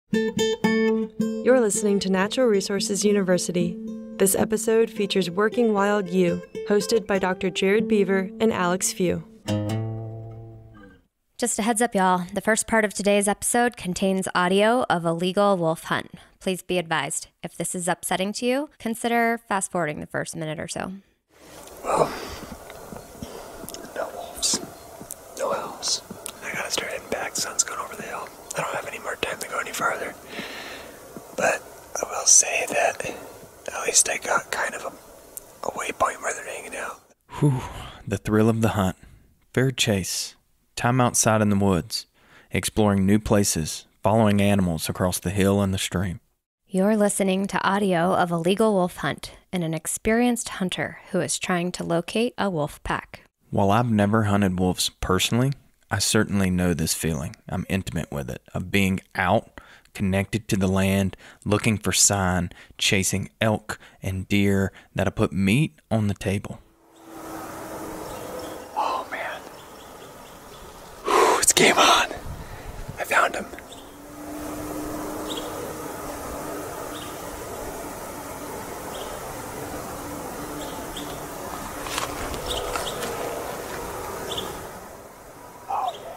You're listening to Natural Resources University. This episode features Working Wild U, hosted by Dr. Jared Beaver and Alex Few. Just a heads up, y'all. The first part of today's episode contains audio of a legal wolf hunt. Please be advised, if this is upsetting to you, consider fast-forwarding the first minute or so. Well, no wolves, no owls. I gotta start heading back. The sun's going over the hill. I don't have any more time to go any farther. But I will say that at least I got kind of a waypoint where they're hanging out. Whew, the thrill of the hunt. Fair chase. Time outside in the woods, exploring new places, following animals across the hill and the stream. You're listening to audio of a legal wolf hunt and an experienced hunter who is trying to locate a wolf pack. While I've never hunted wolves personally, I certainly know this feeling. I'm intimate with it, of being out, connected to the land, looking for sign, chasing elk and deer that'll put meat on the table. Game on. I found him. Oh, yeah.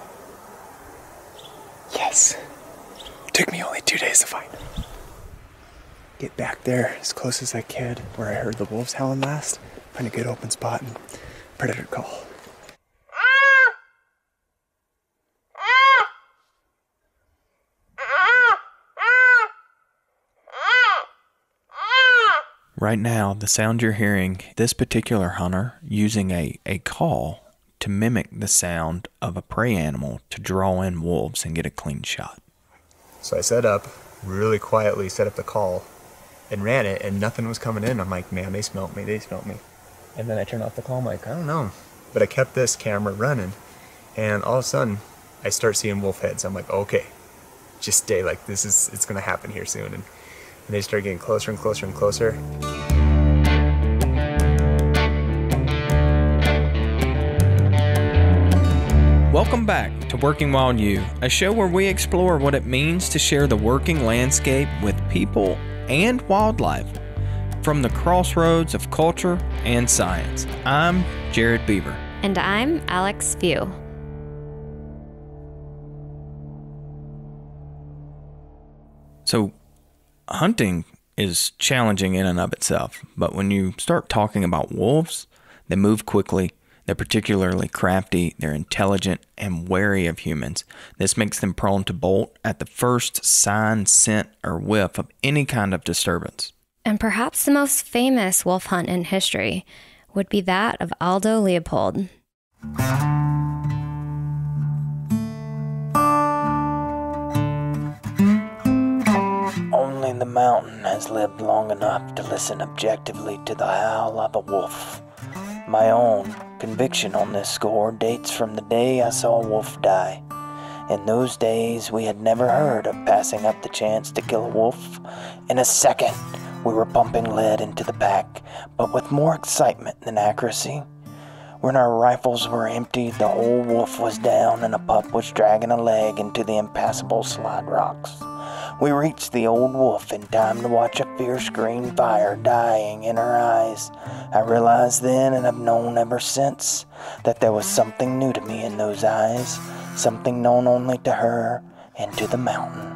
Yes. It took me only 2 days to find him. Get back there as close as I could where I heard the wolves howling last. Find a good open spot and predator call. Right now, the sound you're hearing, this particular hunter using a call to mimic the sound of a prey animal to draw in wolves and get a clean shot. So I set up, really quietly set up the call and ran it, and nothing was coming in. I'm like, man, they smelt me. And then I turned off the call. I'm like, I don't know. But I kept this camera running, and all of a sudden, I start seeing wolf heads. I'm like, okay, just stay like this it's going to happen here soon. And they start getting closer and closer and closer. Welcome back to Working Wild U, a show where we explore what it means to share the working landscape with people and wildlife from the crossroads of culture and science. I'm Jared Beaver. And I'm Alex Few. So, hunting is challenging in and of itself, but when you start talking about wolves, they move quickly, they're particularly crafty, they're intelligent and wary of humans. This makes them prone to bolt at the first sign, scent, or whiff of any kind of disturbance. And perhaps the most famous wolf hunt in history would be that of Aldo Leopold. Only the mountain has lived long enough to listen objectively to the howl of a wolf. My own conviction on this score dates from the day I saw a wolf die. In those days, we had never heard of passing up the chance to kill a wolf. In a second, we were pumping lead into the pack, but with more excitement than accuracy. When our rifles were empty, the whole wolf was down and a pup was dragging a leg into the impassable slide rocks. We reached the old wolf in time to watch a fierce green fire dying in her eyes. I realized then, and have known ever since, that there was something new to me in those eyes, something known only to her and to the mountain.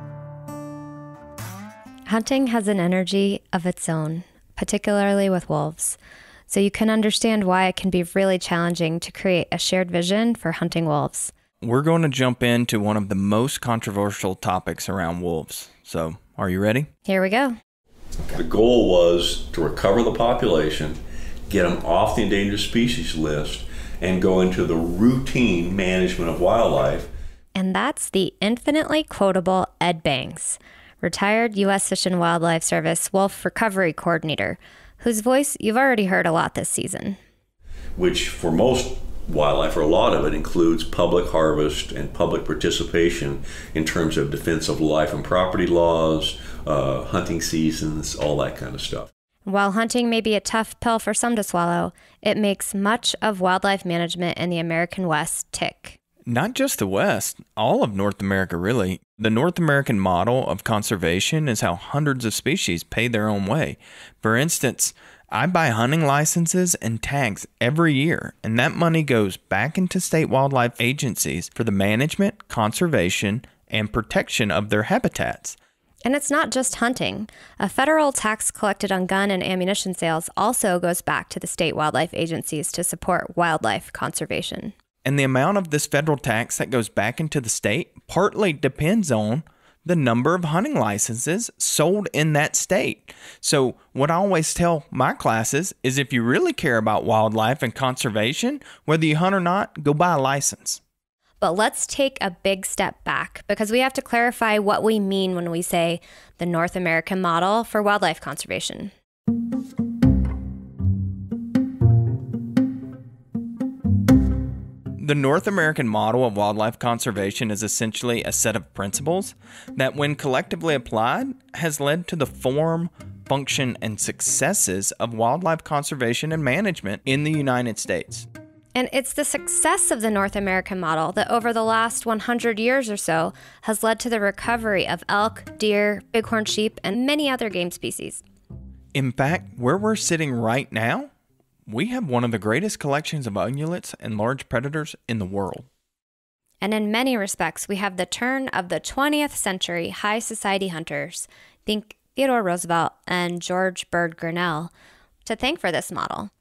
Hunting has an energy of its own, particularly with wolves. So you can understand why it can be really challenging to create a shared vision for hunting wolves. We're going to jump into one of the most controversial topics around wolves. So, are you ready? Here we go. The goal was to recover the population, get them off the endangered species list, and go into the routine management of wildlife. And that's the infinitely quotable Ed Banks, retired U.S. Fish and Wildlife Service Wolf Recovery Coordinator, whose voice you've already heard a lot this season. Which for most wildlife, or a lot of it, includes public harvest and public participation in terms of defense of life and property laws, hunting seasons, all that kind of stuff. While hunting may be a tough pill for some to swallow, it makes much of wildlife management in the American West tick. Not just the West, all of North America really. The North American model of conservation is how hundreds of species pay their own way. For instance, I buy hunting licenses and tags every year, and that money goes back into state wildlife agencies for the management, conservation, and protection of their habitats. And it's not just hunting. A federal tax collected on gun and ammunition sales also goes back to the state wildlife agencies to support wildlife conservation. And the amount of this federal tax that goes back into the state partly depends on the number of hunting licenses sold in that state. So what I always tell my classes is if you really care about wildlife and conservation, whether you hunt or not, go buy a license. But let's take a big step back because we have to clarify what we mean when we say the North American model for wildlife conservation. The North American model of wildlife conservation is essentially a set of principles that, when collectively applied, has led to the form, function, and successes of wildlife conservation and management in the United States. And it's the success of the North American model that over the last 100 years or so has led to the recovery of elk, deer, bighorn sheep, and many other game species. In fact, where we're sitting right now, we have one of the greatest collections of ungulates and large predators in the world. And in many respects, we have the turn of the 20th century high society hunters, think Theodore Roosevelt and George Bird Grinnell, to thank for this model.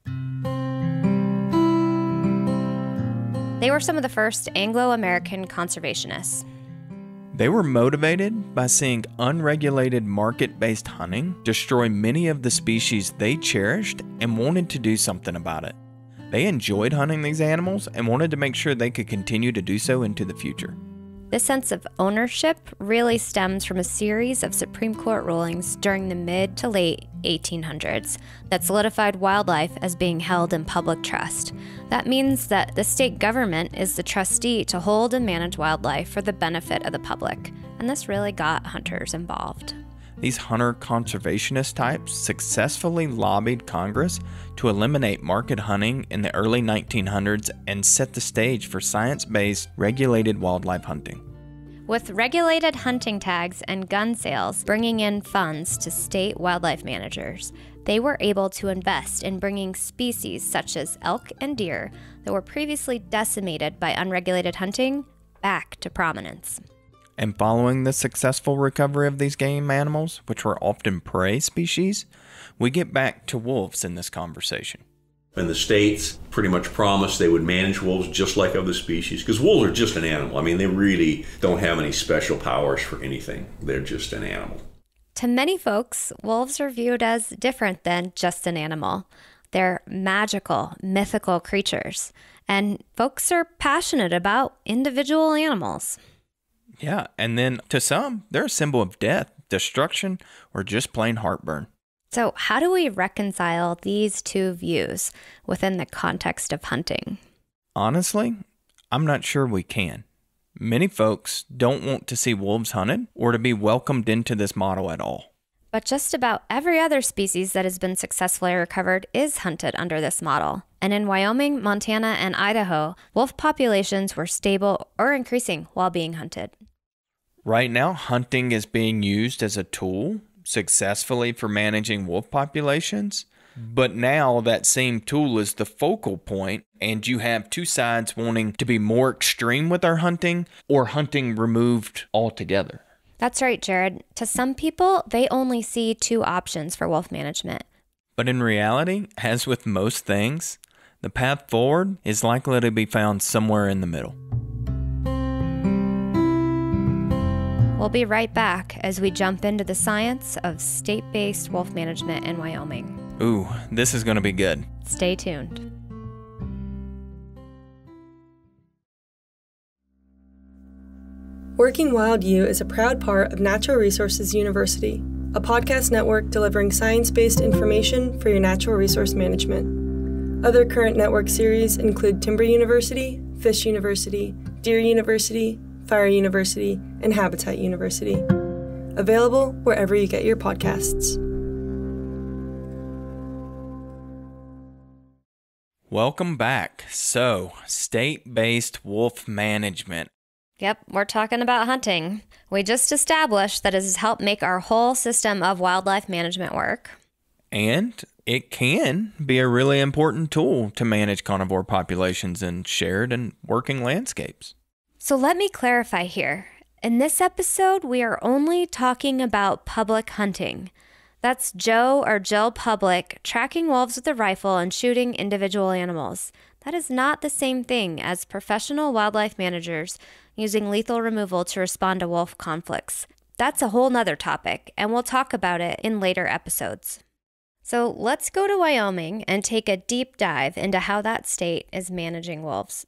They were some of the first Anglo-American conservationists. They were motivated by seeing unregulated market-based hunting destroy many of the species they cherished and wanted to do something about it. They enjoyed hunting these animals and wanted to make sure they could continue to do so into the future. This sense of ownership really stems from a series of Supreme Court rulings during the mid to late 1800s that solidified wildlife as being held in public trust. That means that the state government is the trustee to hold and manage wildlife for the benefit of the public, and this really got hunters involved. These hunter conservationist types successfully lobbied Congress to eliminate market hunting in the early 1900s and set the stage for science-based regulated wildlife hunting. With regulated hunting tags and gun sales bringing in funds to state wildlife managers, they were able to invest in bringing species such as elk and deer that were previously decimated by unregulated hunting back to prominence. And following the successful recovery of these game animals, which were often prey species, we get back to wolves in this conversation. And the states pretty much promised they would manage wolves just like other species, because wolves are just an animal. I mean, they really don't have any special powers for anything. They're just an animal. To many folks, wolves are viewed as different than just an animal. They're magical, mythical creatures, and folks are passionate about individual animals. Yeah, and then to some, they're a symbol of death, destruction, or just plain heartburn. So how do we reconcile these two views within the context of hunting? Honestly, I'm not sure we can. Many folks don't want to see wolves hunted or to be welcomed into this model at all. But just about every other species that has been successfully recovered is hunted under this model. And in Wyoming, Montana, and Idaho, wolf populations were stable or increasing while being hunted. Right now, hunting is being used as a tool successfully for managing wolf populations. But now that same tool is the focal point, and you have two sides wanting to be more extreme with our hunting or hunting removed altogether. That's right, Jared. To some people, they only see two options for wolf management. But in reality, as with most things, the path forward is likely to be found somewhere in the middle. We'll be right back as we jump into the science of state-based wolf management in Wyoming. Ooh, this is going to be good. Stay tuned. Working Wild U is a proud part of Natural Resources University, a podcast network delivering science-based information for your natural resource management. Other current network series include Timber University, Fish University, Deer University, Fire University, and Habitat University. Available wherever you get your podcasts. Welcome back. So, state-based wolf management. Yep, we're talking about hunting. We just established that it has helped make our whole system of wildlife management work. And it can be a really important tool to manage carnivore populations in shared and working landscapes. So let me clarify here. In this episode, we are only talking about public hunting. That's Joe or Jill Public tracking wolves with a rifle and shooting individual animals. That is not the same thing as professional wildlife managers using lethal removal to respond to wolf conflicts. That's a whole nother topic, and we'll talk about it in later episodes. So let's go to Wyoming and take a deep dive into how that state is managing wolves.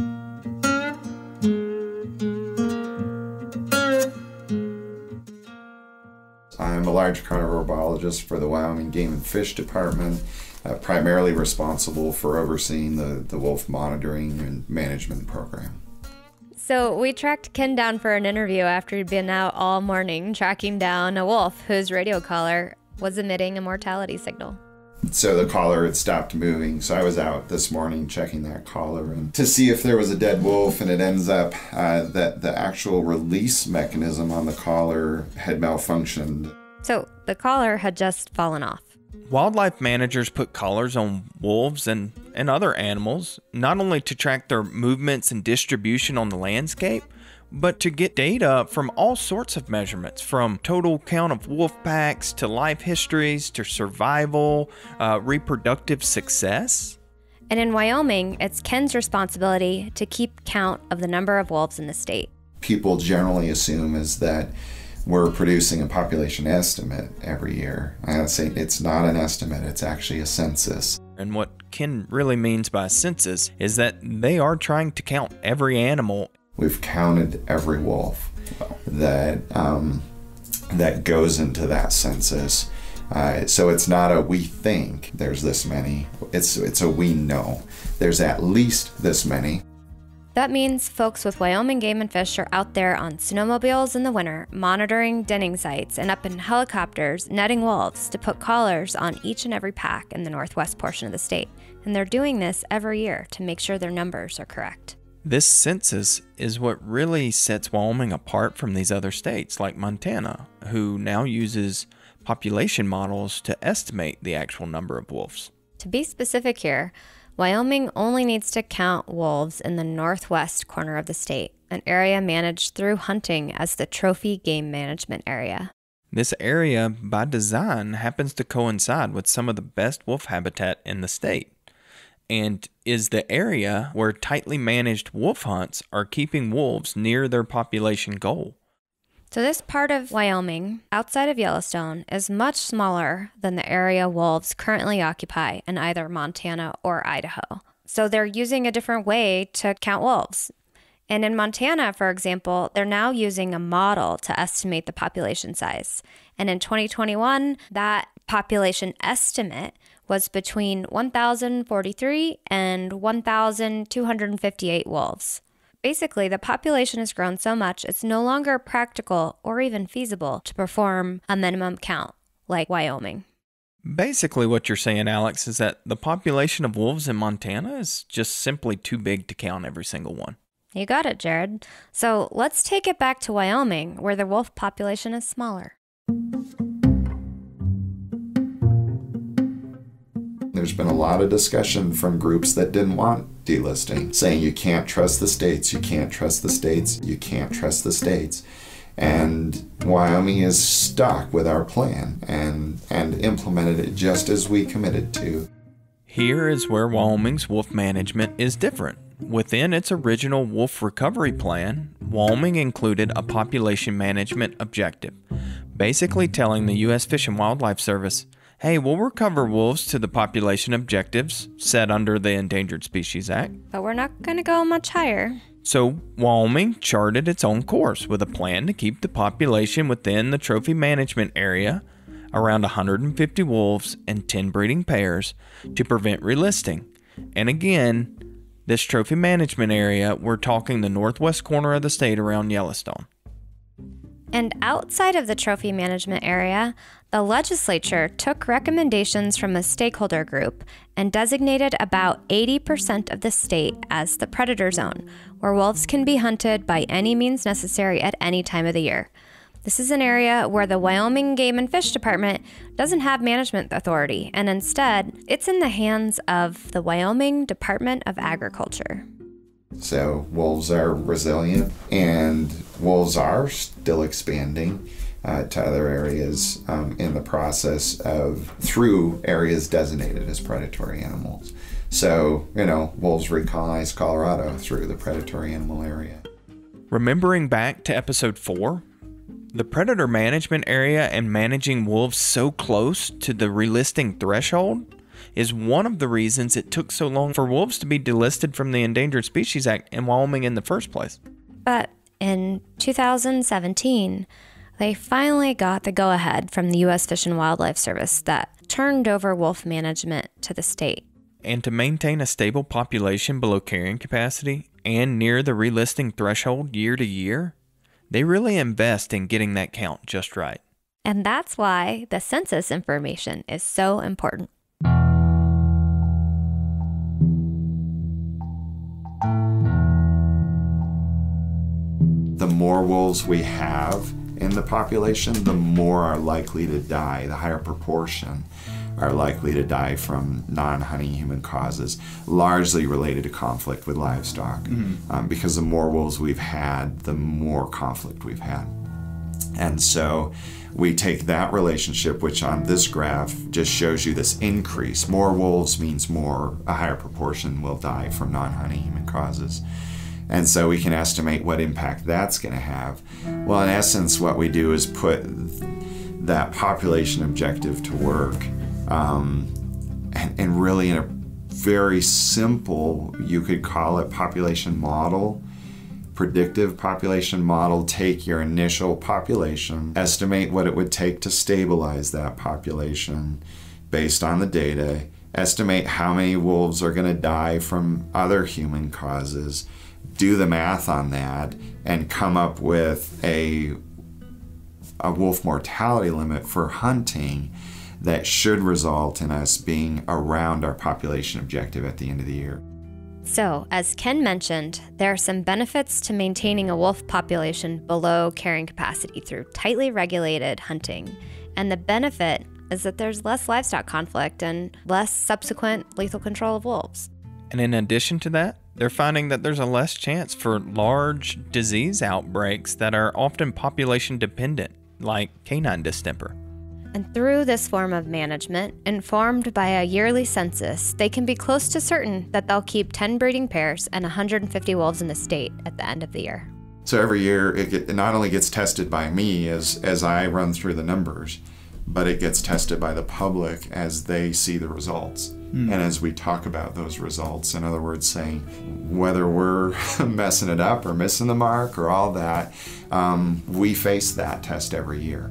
I'm a large carnivore biologist for the Wyoming Game and Fish Department, primarily responsible for overseeing the wolf monitoring and management program. So we tracked Ken down for an interview after he'd been out all morning tracking down a wolf whose radio collar was emitting a mortality signal. So the collar had stopped moving, so I was out this morning checking that collar and to see if there was a dead wolf, and it ends up that the actual release mechanism on the collar had malfunctioned. So the collar had just fallen off. Wildlife managers put collars on wolves and other animals, not only to track their movements and distribution on the landscape, but to get data from all sorts of measurements, from total count of wolf packs to life histories to survival, reproductive success. And in Wyoming, it's Ken's responsibility to keep count of the number of wolves in the state. People generally assume is that we're producing a population estimate every year. I say it's not an estimate, it's actually a census. And what Ken really means by census is that they are trying to count every animal. We've counted every wolf that goes into that census. So it's not a we think there's this many, it's a we know there's at least this many. That means folks with Wyoming Game and Fish are out there on snowmobiles in the winter, monitoring denning sites, and up in helicopters netting wolves to put collars on each and every pack in the northwest portion of the state. And they're doing this every year to make sure their numbers are correct. This census is what really sets Wyoming apart from these other states like Montana, who now uses population models to estimate the actual number of wolves. To be specific here, Wyoming only needs to count wolves in the northwest corner of the state, an area managed through hunting as the Trophy Game Management Area. This area, by design, happens to coincide with some of the best wolf habitat in the state, and is the area where tightly managed wolf hunts are keeping wolves near their population goal. So this part of Wyoming, outside of Yellowstone, is much smaller than the area wolves currently occupy in either Montana or Idaho. So they're using a different way to count wolves. And in Montana, for example, they're now using a model to estimate the population size. And in 2021, that population estimate was between 1,043 and 1,258 wolves. Basically, the population has grown so much it's no longer practical or even feasible to perform a minimum count like Wyoming. Basically, what you're saying, Alex, is that the population of wolves in Montana is just simply too big to count every single one. You got it, Jared. So let's take it back to Wyoming, where the wolf population is smaller. There's been a lot of discussion from groups that didn't want delisting, saying you can't trust the states, you can't trust the states, you can't trust the states. And Wyoming is stuck with our plan and implemented it just as we committed to. Here is where Wyoming's wolf management is different. Within its original wolf recovery plan, Wyoming included a population management objective, basically telling the U.S. Fish and Wildlife Service, hey, we'll recover wolves to the population objectives set under the Endangered Species Act. But we're not going to go much higher. So Wyoming charted its own course with a plan to keep the population within the trophy management area, around 150 wolves and 10 breeding pairs, to prevent relisting. And again, this trophy management area, we're talking the northwest corner of the state around Yellowstone. And outside of the trophy management area, the legislature took recommendations from a stakeholder group and designated about 80% of the state as the predator zone, where wolves can be hunted by any means necessary at any time of the year. This is an area where the Wyoming Game and Fish Department doesn't have management authority, and instead, it's in the hands of the Wyoming Department of Agriculture. So wolves are resilient, and wolves are still expanding to other areas in the process of through areas designated as predatory animals. So, wolves recolonize Colorado through the predatory animal area. Remembering back to episode 4, the predator management area and managing wolves so close to the relisting threshold is one of the reasons it took so long for wolves to be delisted from the Endangered Species Act in Wyoming in the first place. But in 2017, they finally got the go-ahead from the U.S. Fish and Wildlife Service that turned over wolf management to the state. And to maintain a stable population below carrying capacity and near the relisting threshold year to year, they really invest in getting that count just right. And that's why the census information is so important. The more wolves we have in the population, the more are likely to die. The higher proportion are likely to die from non-hunting human causes, largely related to conflict with livestock. Because the more wolves we've had, the more conflict we've had. And so we take that relationship, which on this graph just shows you this increase. More wolves means a higher proportion will die from non-hunting human causes. And so we can estimate what impact that's going to have. Well, in essence, what we do is put that population objective to work, and really in a very simple, you could call it population model, predictive population model. Take your initial population, estimate what it would take to stabilize that population based on the data, estimate how many wolves are going to die from other human causes, do the math on that, and come up with a wolf mortality limit for hunting that should result in us being around our population objective at the end of the year. So, as Ken mentioned, there are some benefits to maintaining a wolf population below carrying capacity through tightly regulated hunting. And the benefit is that there's less livestock conflict and less subsequent lethal control of wolves. And in addition to that, they're finding that there's a less chance for large disease outbreaks that are often population dependent, like canine distemper. And through this form of management, informed by a yearly census, they can be close to certain that they'll keep 10 breeding pairs and 150 wolves in the state at the end of the year. So every year, it not only gets tested by me as I run through the numbers, but it gets tested by the public as they see the results. And as we talk about those results, in other words, saying whether we're messing it up or missing the mark or all that, we face that test every year.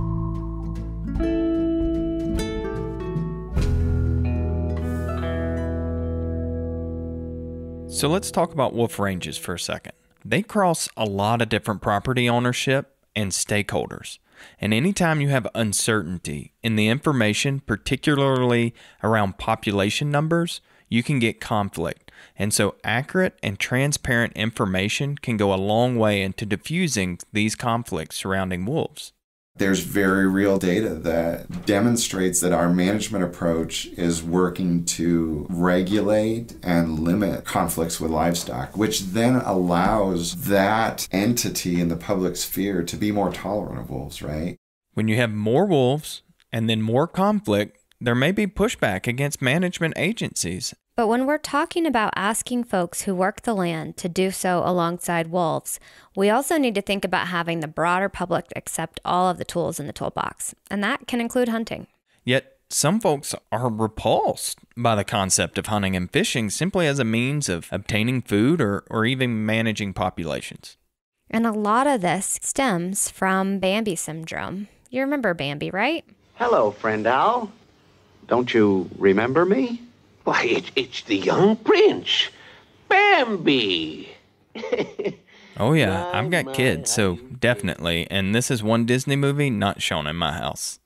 So let's talk about wolf ranges for a second. They cross a lot of different property ownership and stakeholders. And anytime you have uncertainty in the information, particularly around population numbers, you can get conflict. And so accurate and transparent information can go a long way into diffusing these conflicts surrounding wolves. There's very real data that demonstrates that our management approach is working to regulate and limit conflicts with livestock, which then allows that entity in the public sphere to be more tolerant of wolves, right? When you have more wolves and then more conflict, there may be pushback against management agencies. But when we're talking about asking folks who work the land to do so alongside wolves, we also need to think about having the broader public accept all of the tools in the toolbox, and that can include hunting. Yet some folks are repulsed by the concept of hunting and fishing simply as a means of obtaining food or even managing populations. And a lot of this stems from Bambi syndrome. You remember Bambi, right? Hello, friend owl. Don't you remember me? Why, it's the young prince, Bambi. Oh, yeah. I've got kids, so definitely. And this is one Disney movie not shown in my house.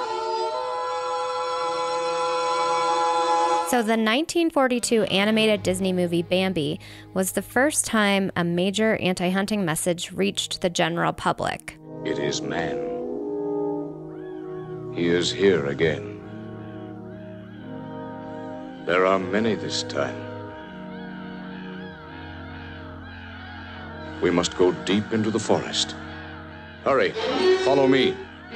So the 1942 animated Disney movie Bambi was the first time a major anti-hunting message reached the general public. It is man. He is here again. There are many this time. We must go deep into the forest. Hurry, follow me.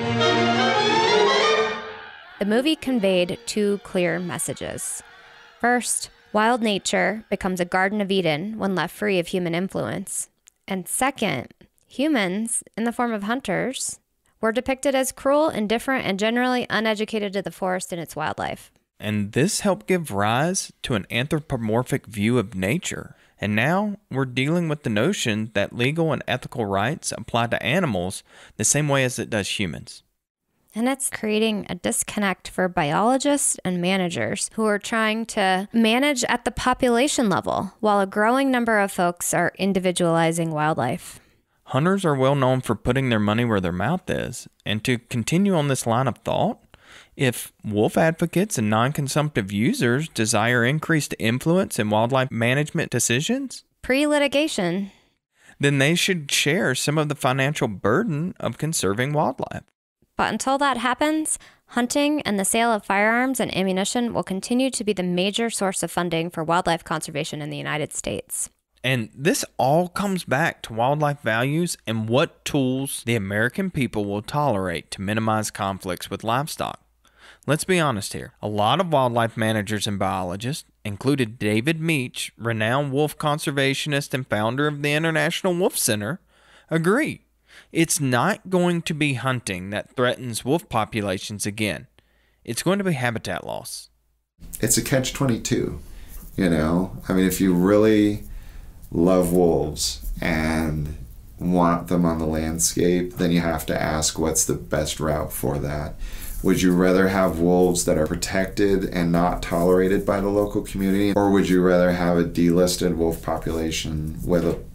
The movie conveyed two clear messages. First, wild nature becomes a Garden of Eden when left free of human influence. And second, humans, in the form of hunters, were depicted as cruel, indifferent, and generally uneducated to the forest and its wildlife. And this helped give rise to an anthropomorphic view of nature. And now we're dealing with the notion that legal and ethical rights apply to animals the same way as it does humans. And it's creating a disconnect for biologists and managers who are trying to manage at the population level, while a growing number of folks are individualizing wildlife. Hunters are well known for putting their money where their mouth is. And to continue on this line of thought, if wolf advocates and non-consumptive users desire increased influence in wildlife management decisions, Pre-litigation, then they should share some of the financial burden of conserving wildlife. but until that happens, hunting and the sale of firearms and ammunition will continue to be the major source of funding for wildlife conservation in the United States. And this all comes back to wildlife values and what tools the American people will tolerate to minimize conflicts with livestock. Let's be honest here. A lot of wildlife managers and biologists, included David Meach, renowned wolf conservationist and founder of the International Wolf Center, agree. It's not going to be hunting that threatens wolf populations again. It's going to be habitat loss. It's a catch-22, you know? I mean, if you really love wolves and want them on the landscape, then you have to ask what's the best route for that. Would you rather have wolves that are protected and not tolerated by the local community, or would you rather have a delisted wolf population with a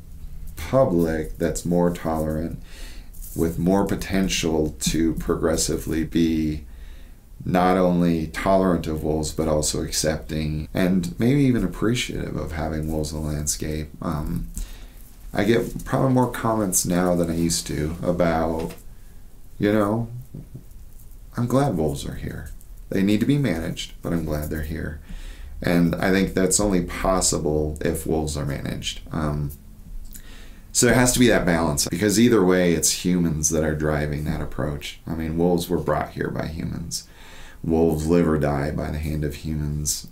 public that's more tolerant, with more potential to progressively be not only tolerant of wolves, but also accepting and maybe even appreciative of having wolves in the landscape? I get probably more comments now than I used to about, you know, I'm glad wolves are here. They need to be managed, but I'm glad they're here. And I think that's only possible if wolves are managed. So there has to be that balance, because either way, it's humans that are driving that approach. I mean, wolves were brought here by humans. Wolves live or die by the hand of humans.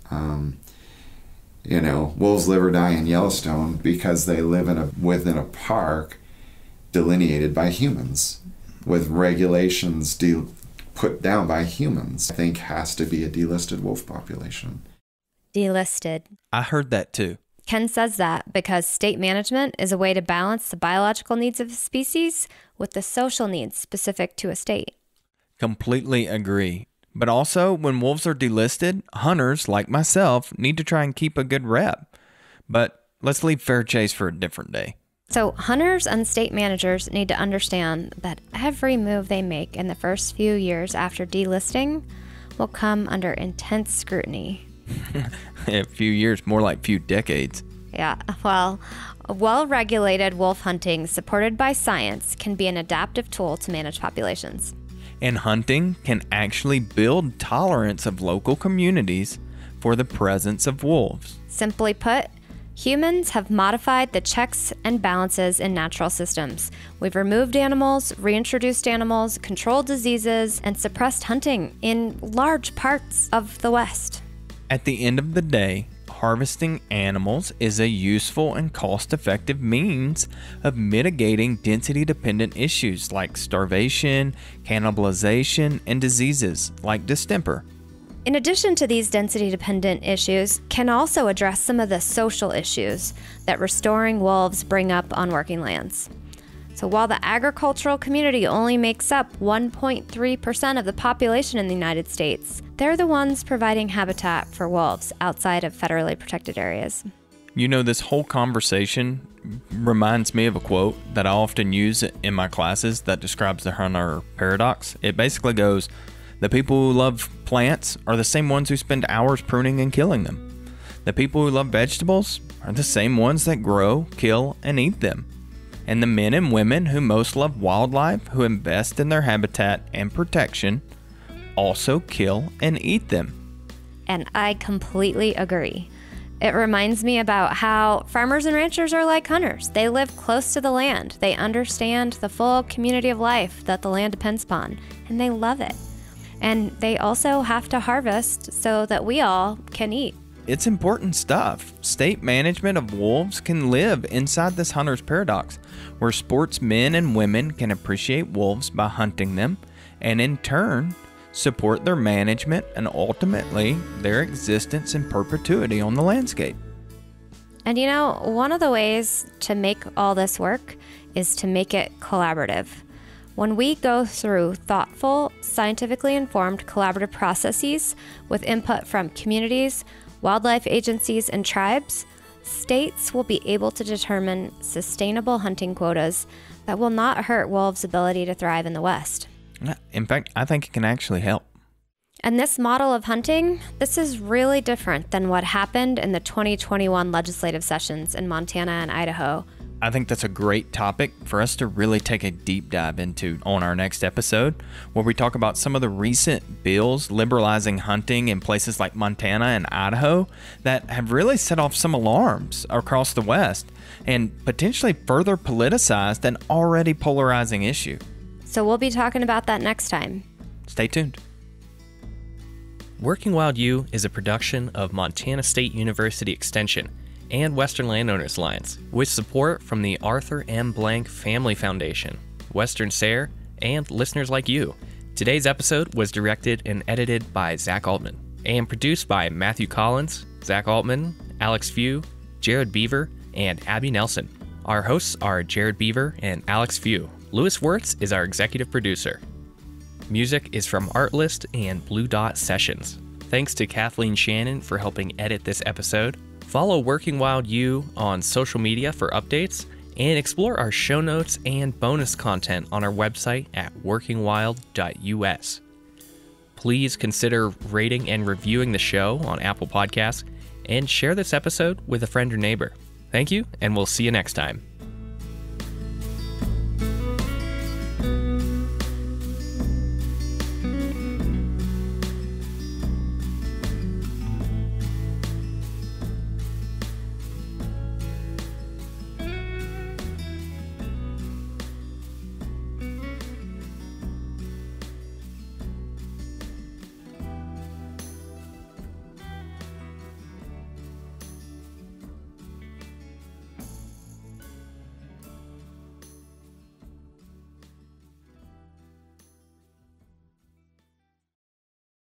You know, wolves live or die in Yellowstone because they live within a park delineated by humans, with regulations put down by humans. I think has to be a delisted wolf population. Delisted. I heard that too. Ken says that because state management is a way to balance the biological needs of a species with the social needs specific to a state. Completely agree. But also, when wolves are delisted, hunters, like myself, need to try and keep a good rep. But let's leave fair chase for a different day. So hunters and state managers need to understand that every move they make in the first few years after delisting will come under intense scrutiny. A few years, more like few decades. Yeah, well, well-regulated wolf hunting supported by science can be an adaptive tool to manage populations. And hunting can actually build tolerance of local communities for the presence of wolves. Simply put, humans have modified the checks and balances in natural systems. We've removed animals, reintroduced animals, controlled diseases, and suppressed hunting in large parts of the West. At the end of the day, harvesting animals is a useful and cost-effective means of mitigating density-dependent issues like starvation, cannibalization, and diseases like distemper. In addition to these density-dependent issues, can also address some of the social issues that restoring wolves bring up on working lands. So while the agricultural community only makes up 1.3% of the population in the United States, they're the ones providing habitat for wolves outside of federally protected areas. You know, this whole conversation reminds me of a quote that I often use in my classes that describes the hunter paradox. It basically goes, the people who love plants are the same ones who spend hours pruning and killing them. The people who love vegetables are the same ones that grow, kill, and eat them. And the men and women who most love wildlife, who invest in their habitat and protection, also kill and eat them. And I completely agree. It reminds me about how farmers and ranchers are like hunters. They live close to the land. They understand the full community of life that the land depends upon, and they love it. And they also have to harvest so that we all can eat. It's important stuff. State management of wolves can live inside this hunter's paradox, where sportsmen and women can appreciate wolves by hunting them, and in turn, support their management and ultimately their existence in perpetuity on the landscape. And you know, one of the ways to make all this work is to make it collaborative. When we go through thoughtful, scientifically informed collaborative processes with input from communities, wildlife agencies, and tribes, states will be able to determine sustainable hunting quotas that will not hurt wolves' ability to thrive in the West. In fact, I think it can actually help. And this model of hunting, this is really different than what happened in the 2021 legislative sessions in Montana and Idaho. I think that's a great topic for us to really take a deep dive into on our next episode, where we talk about some of the recent bills liberalizing hunting in places like Montana and Idaho that have really set off some alarms across the West and potentially further politicized an already polarizing issue. So we'll be talking about that next time. Stay tuned. Working Wild U is a production of Montana State University Extension and Western Landowners Alliance, with support from the Arthur M. Blank Family Foundation, Western SARE, and listeners like you. Today's episode was directed and edited by Zach Altman, and produced by Matthew Collins, Zach Altman, Alex Few, Jared Beaver, and Abby Nelson. Our hosts are Jared Beaver and Alex Few. Louis Wirtz is our executive producer. Music is from Artlist and Blue Dot Sessions. Thanks to Kathleen Shannon for helping edit this episode. Follow Working Wild U on social media for updates, and explore our show notes and bonus content on our website at workingwild.us. Please consider rating and reviewing the show on Apple Podcasts, and share this episode with a friend or neighbor. Thank you, and we'll see you next time.